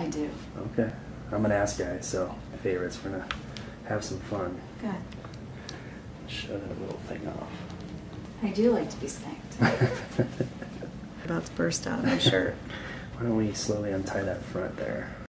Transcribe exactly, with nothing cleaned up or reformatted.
I do. Okay. I'm an ass guy, so my favorites. We're gonna have some fun. Good. Shut that little thing off. I do like to be spanked. About to burst out of my shirt. Why don't we slowly untie that front there?